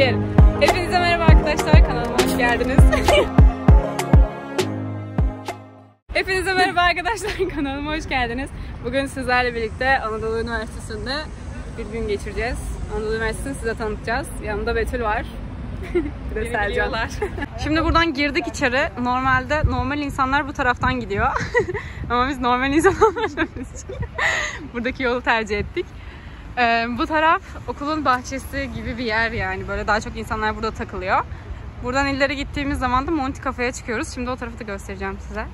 1. Hepinize merhaba arkadaşlar, kanalıma hoş geldiniz. Hepinize merhaba arkadaşlar, kanalıma hoş geldiniz. Bugün sizlerle birlikte Anadolu Üniversitesi'nde bir gün geçireceğiz. Anadolu Üniversitesi'ni size tanıtacağız. Yanımda Betül var. Bir de Selcan. Şimdi buradan girdik içeri. Normalde normal insanlar bu taraftan gidiyor. Ama biz normal insan olmadığımız için buradaki yolu tercih ettik. Bu taraf okulun bahçesi gibi bir yer yani. Böyle daha çok insanlar burada takılıyor. Buradan ileri gittiğimiz zaman da Monty Cafe'ye çıkıyoruz. Şimdi o tarafı da göstereceğim size.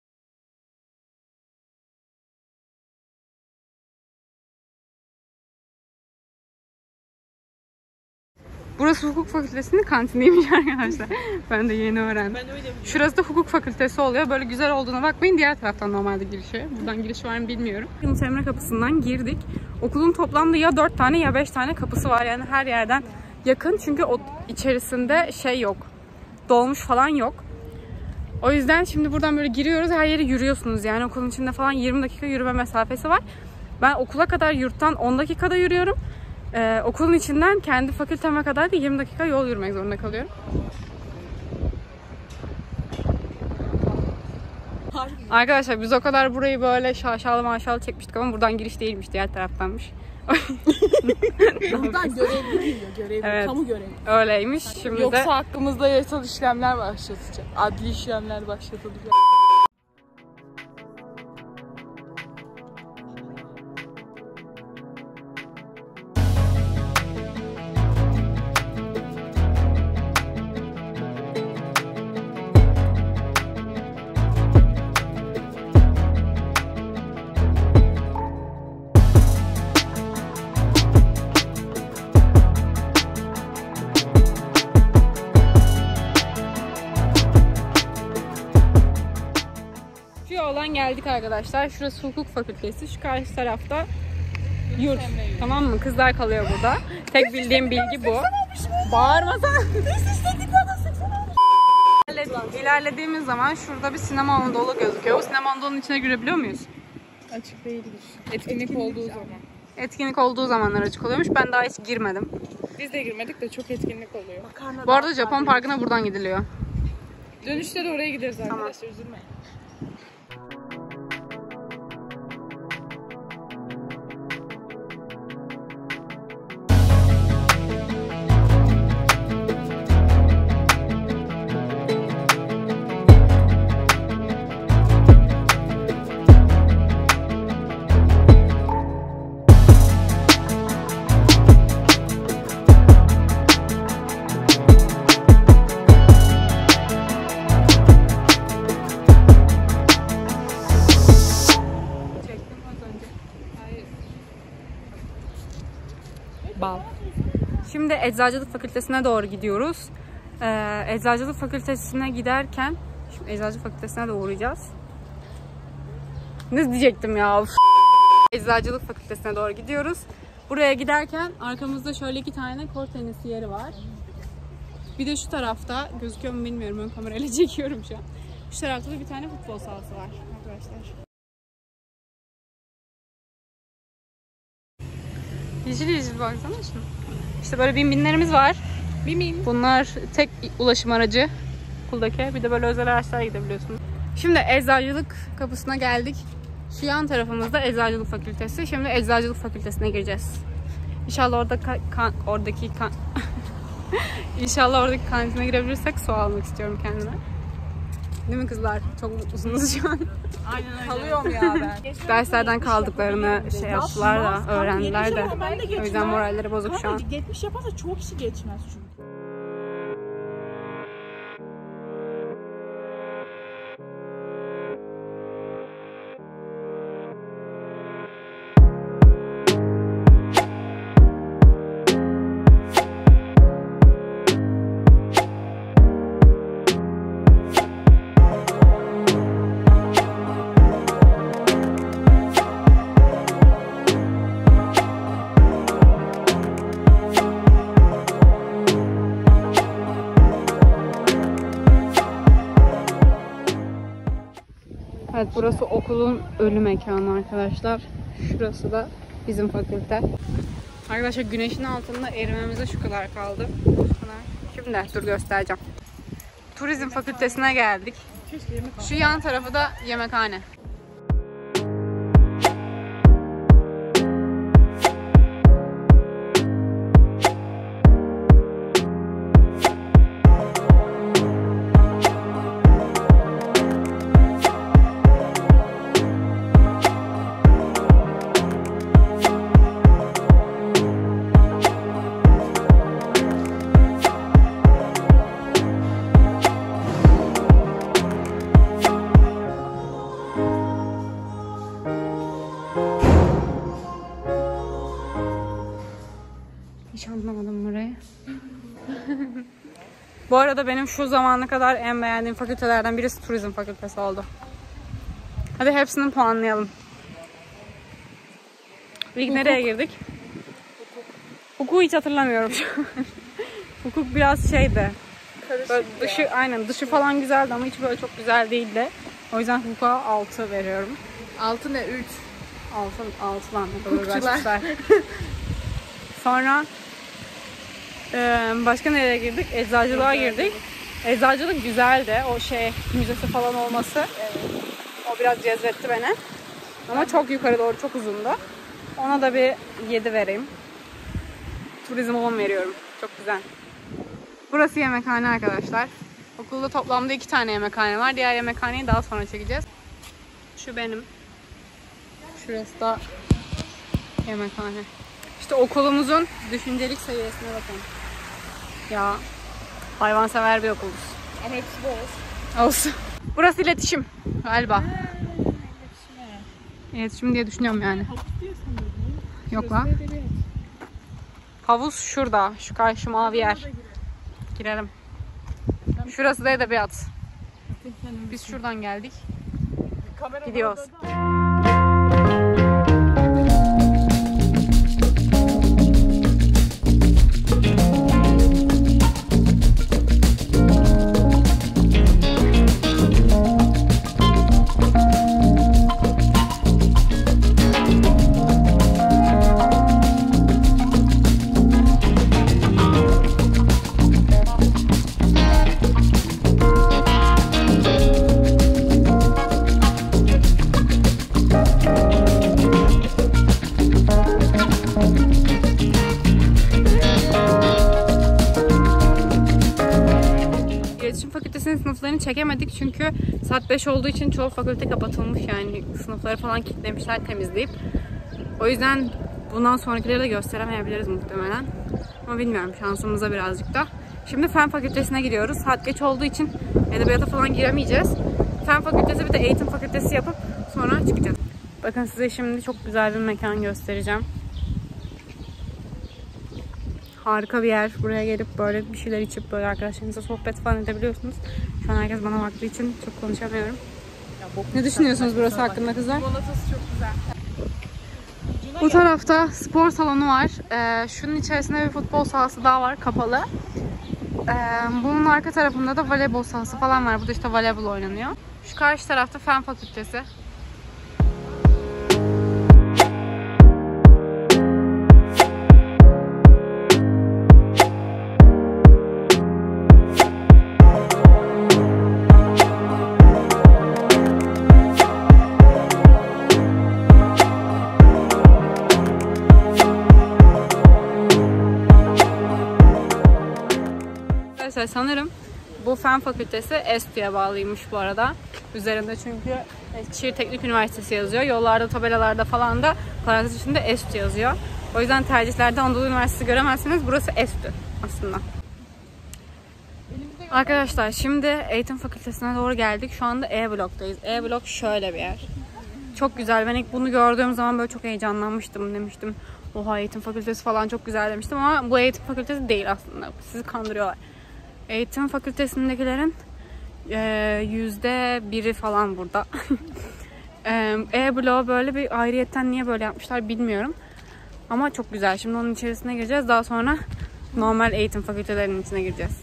Burası hukuk fakültesinin kantiniymiş arkadaşlar. Ben de yeni öğrendim. Şurası da hukuk fakültesi oluyor. Böyle güzel olduğuna bakmayın. Diğer taraftan normalde girişi. Buradan giriş var mı bilmiyorum. Yunus Emre kapısından girdik. Okulun toplamda ya 4 tane ya 5 tane kapısı var. Yani her yerden yakın. Çünkü o içerisinde şey yok. Dolmuş falan yok. O yüzden şimdi buradan böyle giriyoruz. Her yeri yürüyorsunuz. Yani okulun içinde falan 20 dakika yürüme mesafesi var. Ben okula kadar yurttan 10 dakikada yürüyorum. Okulun içinden kendi fakülteme kadar da 20 dakika yol yürümek zorunda kalıyorum. Arkadaşlar biz o kadar burayı böyle şaşalı maşalı çekmiştik ama buradan giriş değilmiş, diğer taraftanmış. Buradan görevli geliyor, görevli, evet, kamu görevli. Öyleymiş. Şimdi yoksa de hakkımızda yasal işlemler başlatacak. Adli işlemler başlatılacak. geldik arkadaşlar. Şurası hukuk fakültesi. Şu karşı tarafta yurt. Tamam mı? Kızlar kalıyor burada. Tek bildiğim bilgi bu. Bağırmasana. İlerlediğimiz zaman şurada bir sinema Anadolu gözüküyor. Bu sinema Anadolu'nun içine girebiliyor muyuz? Açık değildir. Etkinlik olduğu zaman. Etkinlik olduğu zamanlar açık oluyormuş. Ben daha hiç girmedim. Biz de girmedik de çok etkinlik oluyor. Bu arada Japon Parkı'na buradan gidiliyor. Dönüşte de oraya gideriz arkadaşlar. Üzülmeyin. Bal. Şimdi Eczacılık Fakültesine doğru gidiyoruz. Eczacılık Fakültesine giderken, şimdi Eczacılık Fakültesine de uğrayacağız. Ne diyecektim ya? Eczacılık Fakültesine doğru gidiyoruz. Buraya giderken arkamızda şöyle 2 tane kort tenisi yeri var. Bir de şu tarafta, gözüküyor mu bilmiyorum, ön kamerayla çekiyorum şu an. Şu tarafta da bir tane futbol sahası var arkadaşlar. Yeşil yeşil baksana şunu. İşte böyle binlerimiz var. Bunlar tek ulaşım aracı okuldaki. Bir de böyle özel araçlara gidebiliyorsunuz. Şimdi Eczacılık kapısına geldik. Şu yan tarafımızda Eczacılık Fakültesi. Şimdi Eczacılık Fakültesine gireceğiz. İnşallah İnşallah oradaki kantine girebilirsek su almak istiyorum kendime. Değil mi kızlar? Çok mutlusunuz şu an. Aynen öyle. Kalıyorum ya ben. Derslerden kaldıklarını şey yaptılar da, öğrendiler de. O yüzden moralleri bozuk şu an. 70 yaparsa çoğu kişi geçmez çünkü. Evet, burası okulun ölü mekanı arkadaşlar. Şurası da bizim fakülte. Arkadaşlar güneşin altında erimemize şu kadar kaldı. Şimdi dur göstereceğim. Turizm fakültesine geldik. Şu yan tarafı da yemekhane. Hiç anlamadım burayı. Bu arada benim şu zamana kadar en beğendiğim fakültelerden birisi turizm fakültesi oldu. Hadi hepsini puanlayalım. İlk nereye girdik? Hukuku hiç hatırlamıyorum şu an. Hukuk biraz şeydi. Böyle dışı, aynen dışı falan güzeldi ama hiç böyle çok güzel değildi. O yüzden hukuka 6 veriyorum. 6 ne? 3. 6 lan. Hukukçular. Sonra başka nereye girdik? Eczacılığa girdik. Eczacılık güzeldi. O şey müzesi falan olması. O biraz cezbetti beni. Ama çok yukarı doğru çok uzundu. Ona da bir 7 vereyim. Turizm 10 veriyorum. Çok güzel. Burası yemekhane arkadaşlar. Okulda toplamda 2 tane yemekhane var. Diğer yemekhaneyi daha sonra çekeceğiz. Şu benim. Şurası da yemekhane. İşte okulumuzun düşüncelik seviyesine bakın. Ya hayvansever bir okuluz. Hepsi boş. Olsun. Burası iletişim galiba. İletişim diye düşünüyorum yani. Yok lan. Havuz şurada. Şu karşı mavi yer. Girelim. Şurası da edebiyat. Biz şuradan geldik. Gidiyoruz. İletişim Fakültesi'nin sınıflarını çekemedik çünkü saat 5 olduğu için çoğu fakülte kapatılmış, yani sınıfları falan kilitlemişler temizleyip. O yüzden bundan sonrakileri de gösteremeyebiliriz muhtemelen. Ama bilmiyorum, şansımıza birazcık da. Şimdi Fen Fakültesi'ne gidiyoruz. Saat geç olduğu için edebiyata falan giremeyeceğiz. Fen Fakültesi bir de Eğitim Fakültesi yapıp sonra çıkacağız. Bakın size şimdi çok güzel bir mekan göstereceğim. Harika bir yer. Buraya gelip böyle bir şeyler içip böyle arkadaşlarınızla sohbet falan edebiliyorsunuz. Şu an herkes bana baktığı için çok konuşamıyorum. Ne düşünüyorsunuz burası hakkında kızlar? Limonatası çok güzel. Bu tarafta spor salonu var. Şunun içerisinde bir futbol sahası daha var, kapalı. Bunun arka tarafında da voleybol sahası falan var. Burada işte voleybol oynanıyor. Şu karşı tarafta Fen Fakültesi. Sanırım bu Fen Fakültesi ESTÜ'ye bağlıymış bu arada. Üzerinde çünkü Eskişehir Teknik Üniversitesi yazıyor. Yollarda, tabelalarda falan da parantez içinde ESTÜ yazıyor. O yüzden tercihlerde Anadolu Üniversitesi göremezsiniz. Burası ESTÜ aslında. Arkadaşlar şimdi Eğitim Fakültesi'ne doğru geldik. Şu anda E bloktayız. E blok şöyle bir yer. Çok güzel. Ben ilk bunu gördüğüm zaman böyle çok heyecanlanmıştım. Demiştim oha Eğitim Fakültesi falan çok güzel demiştim ama bu Eğitim Fakültesi değil aslında. Sizi kandırıyorlar. Eğitim Fakültesindekilerin %1'i falan burada. E-bloğu böyle bir ayrıyetten niye böyle yapmışlar bilmiyorum. Ama çok güzel. Şimdi onun içerisine gireceğiz. Daha sonra normal eğitim fakültelerinin içine gireceğiz.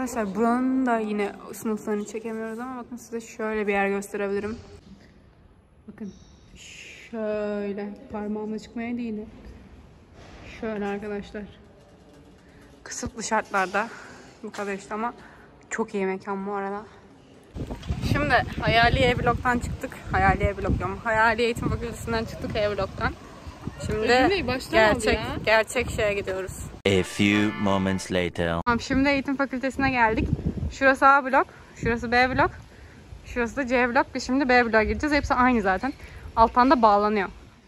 Arkadaşlar buranın da yine sınıflarını çekemiyoruz ama bakın size şöyle bir yer gösterebilirim. Bakın şöyle parmağımla çıkmaya değil de şöyle arkadaşlar. Kısıtlı şartlarda bu kadar işte ama çok iyi mekan bu arada. Şimdi Hayali E-Blok'tan çıktık. Hayali E-Blok diyorum. Hayali Eğitim Fakültesinden çıktık E-Blok'tan. Şimdi gerçek şeye gidiyoruz. A few moments later. Tamam, şimdi Eğitim Fakültesine geldik. Şurası A blok, şurası B blok, şurası da C blok. Biz şimdi B bloğa gireceğiz. Hepsi aynı zaten. Alttan da bağlanıyor.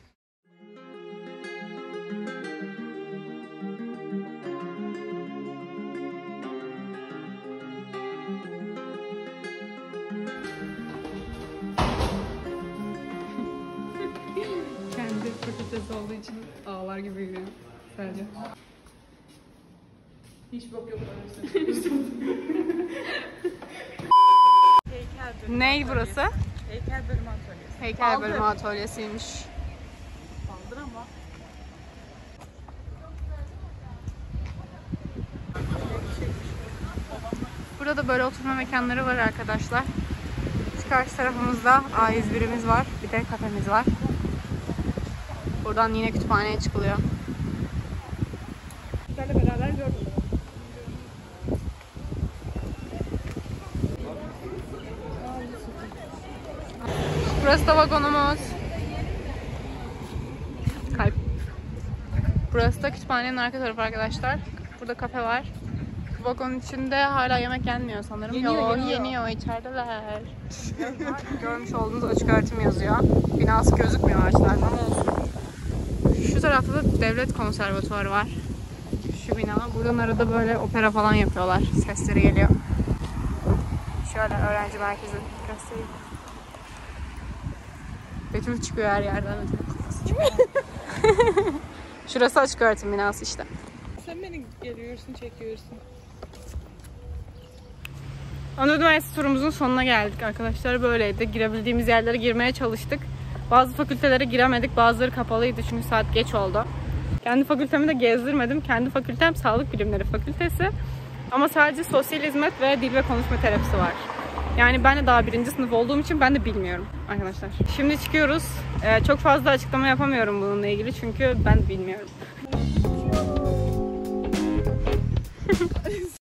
Kendi fakültesi olduğu için ağlar gibi yürüyor sadece. Hiç bok yok. Ney burası? Heykel bölümü atölyesi. Heykel bölümü atölyesiymiş. Baldır ama. Burada böyle oturma mekanları var arkadaşlar. Şu karşı tarafımızda A101'imiz var. Bir de kafemiz var. Buradan yine kütüphaneye çıkılıyor. Sizlerle beraber gördüm. Burası da vagonumuz. Kalp. Burası da kütüphanenin arka tarafı arkadaşlar. Burada kafe var. Bu vagonun içinde hala yemek yenmiyor sanırım. Yeniyor. İçerideler. Görmüş olduğunuz açık öğretim yazıyor. Binası gözükmüyor ağaçlardan ama olsun. Şu tarafta da devlet konservatuvarı var. Şu bina. Buradan arada böyle opera falan yapıyorlar. Sesleri geliyor. Şöyle öğrenci merkezi göstereyim. Betül çıkıyor her yerden. Kafası çıkıyor. Şurası açık öğretim binası işte. Sen beni geliyorsun, çekiyorsun. Anadolu Üniversitesi turumuzun sonuna geldik arkadaşlar. Böyleydi. Girebildiğimiz yerlere girmeye çalıştık. Bazı fakültelere giremedik. Bazıları kapalıydı çünkü saat geç oldu. Kendi fakültemi de gezdirmedim. Kendi fakültem Sağlık Bilimleri Fakültesi. Ama sadece sosyal hizmet ve dil ve konuşma terapisi var. Yani ben de daha 1. sınıf olduğum için ben de bilmiyorum arkadaşlar. Şimdi çıkıyoruz. Çok fazla açıklama yapamıyorum bununla ilgili çünkü ben bilmiyorum.